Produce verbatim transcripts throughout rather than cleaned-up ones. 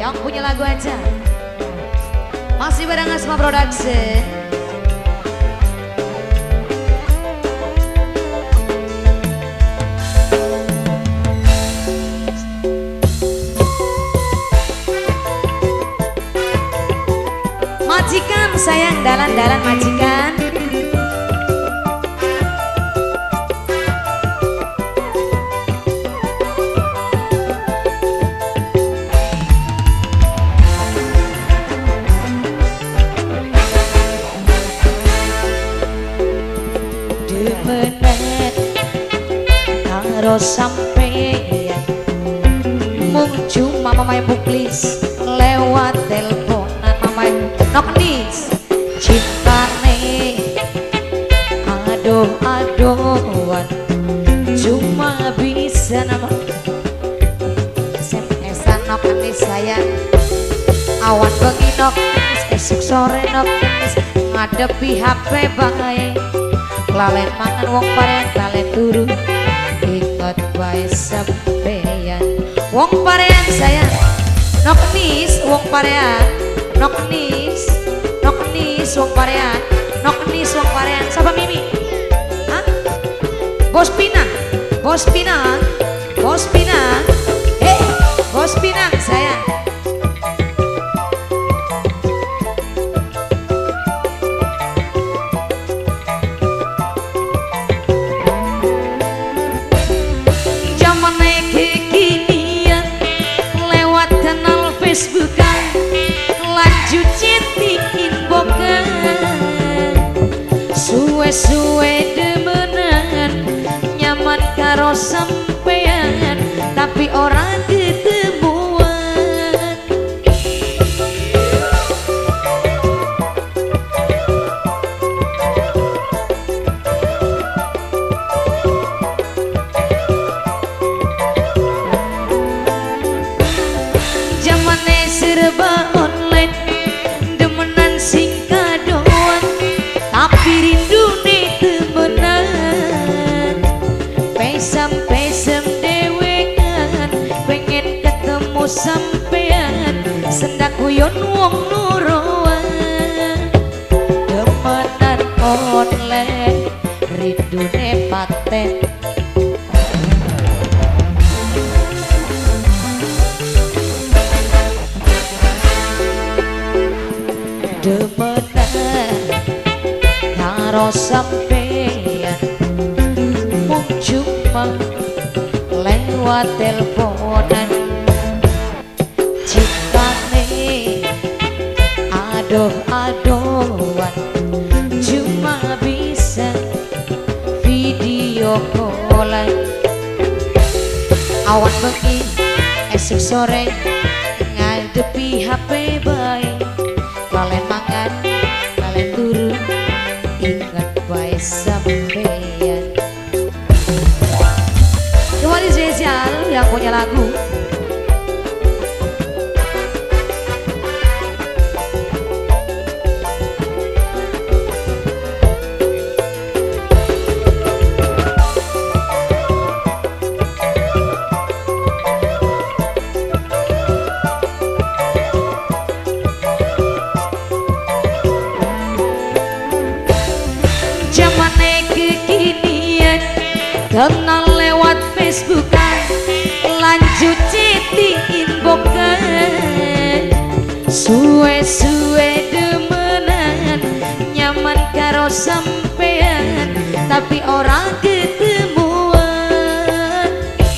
yang punya lagu aja. Masih bareng Asma Production. Majikan sayang, dalan-dalan majikan. Demenet karo sampeyan mung cuma mamae buklis lewat teleponan mamae noknis cintane aduh aduhan cuma bisa nama S M S-an noknis sayang awan bengi noknis esuk sore noknis ngadepi H P bae lalen mangan wong parean lalen turu inget bae sampeyan wong parean sayang noknis wong parean noknis noknis wong parean noknis wong parean siapa Mimi? Hah? Bos Pinang Bos Pinang Bos Pinang eh Bos Pinang sayang Facebookan lanjut chatting inboxan suwe-suwe demenan nyaman karo sampean tapi orang ketemuan serba online demenan sing kadoan tapi rindu nih temenan pesam-pesam dewekan pengen ketemu sampean sendak kuyon wong nuroan demenan online rindu nih paten demenan karo sampeyan mung cuma lewat teleponan cintane aduh aduhan cuma bisa video callan awan bengi esok sore ngadepi H P bae kalian makan, kalian turu, ingat baik sampeyan. Kembali spesial yang punya lagu. Kenal lewat Facebookan lanjut chatting inboxan suwe-suwe demenan nyaman karo sampean tapi orang ketemuan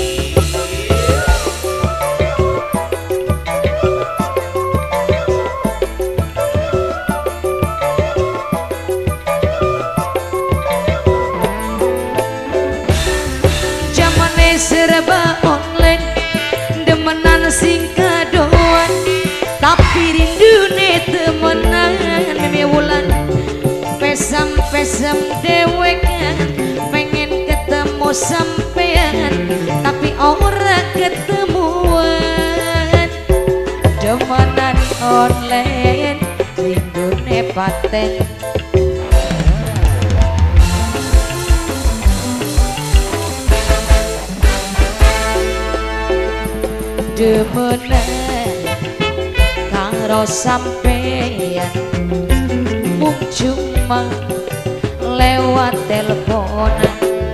serba online demenan sing kadoan tapi rindu nih temenan Mimi Wulan pesam-pesam dewekan pengen ketemu sampean tapi orang ketemuan demenan online rindu nih paten demenan karo sampeyan mung cuma lewat teleponan.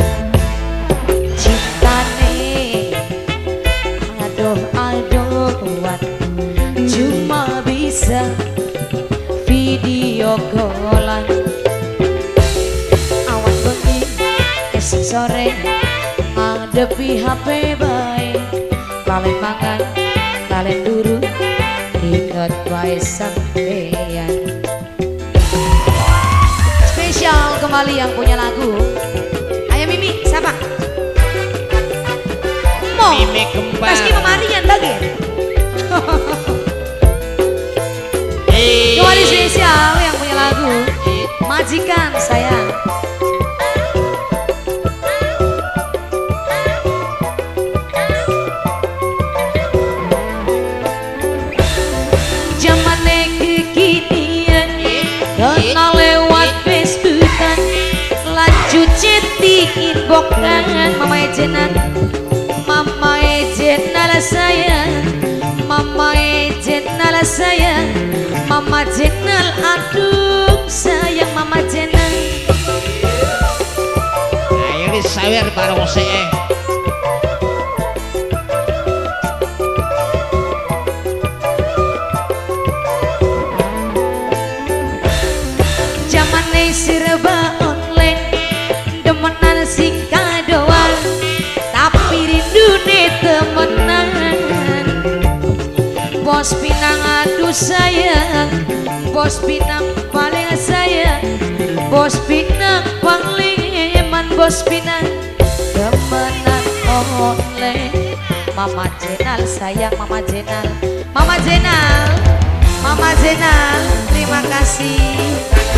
Cintane aduh aduhan cuma bisa video callan. Awan bengi esok sore ngadepi H P bae, lalen mangan lalen turu inget wae sampeyan. Spesial kembali yang punya lagu. Ayo Mimi, siapa? Mo Mimi Kembar. Pasti kemarian lagi. Hey. Kembali spesial yang punya lagu Majikan Sayang. Zamane kekinian kenal lewat Facebookan, lanjut chatting inboxan. Mama ejenan, mama ejenan sayang, mama ejenan sayang, mama jenal aduh sayang mama jenal. Ayo disawer bareng saya. Zamane serba online, demenan sing kadoan, tapi rindune temenan. Bos Pinang aduh sayang, Bos Pinang paling sayang, Bos Pinang paling eman, Bos Pinang temenan online. Mama Jenal sayang, Mama Jenal, Mama Jenal, Mama Jenal, terima kasih.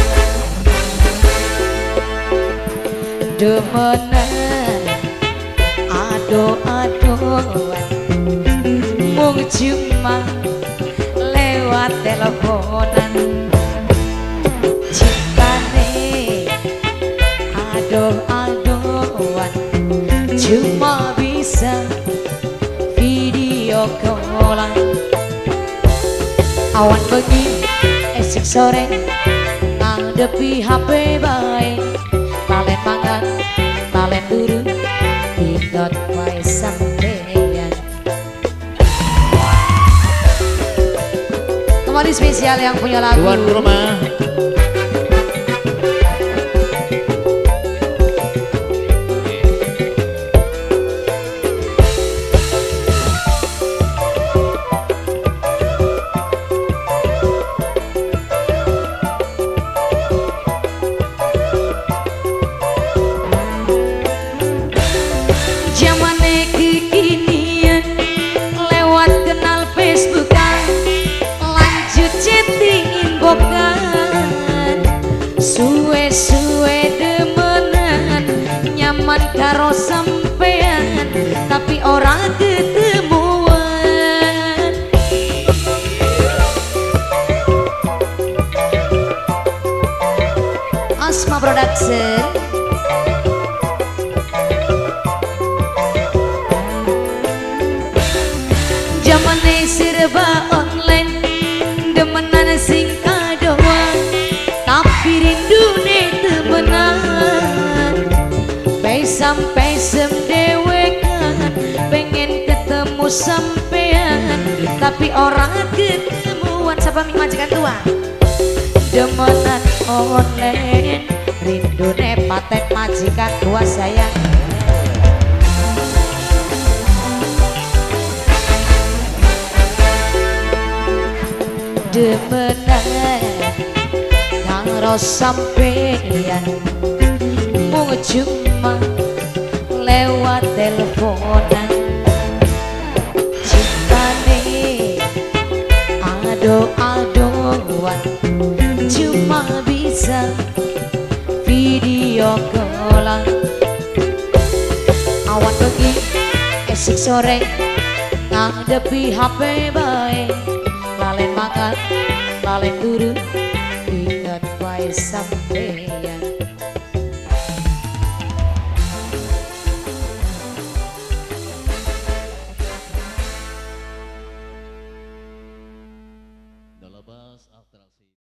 Demenan aduh aduhan mung cuma lewat teleponan. Cintane aduh aduhan cuma bisa video callan. Awan bengi esok sore ngadepi H P bae, lalen mangan lalen turu inget wae sampeyan. Kembali spesial yang punya lagu Tuan rumah. Zamane kekinian lewat kenal Facebookan, lanjut chatting inboxan. Suwe-suwe demenan nyaman karo sampean, tapi orang ketemuan. Asma Production. Zamane serba online, demenan sing kadoan, tapi rindune temenan. Pesam-pesem dewekan, pengen ketemu sampean, tapi orang ketemuan. Siapa Ming Majikan tua? Demenan online, rindune paten majikan tua sayang. Demenan karo sampeyan mung cuma lewat teleponan. Cintane aduh aduhan cuma bisa video callan. Awan bengi esok sore ngadepi H P bae, lalen mangan lalen turu inget wae sampeyan. The Atas atraksi.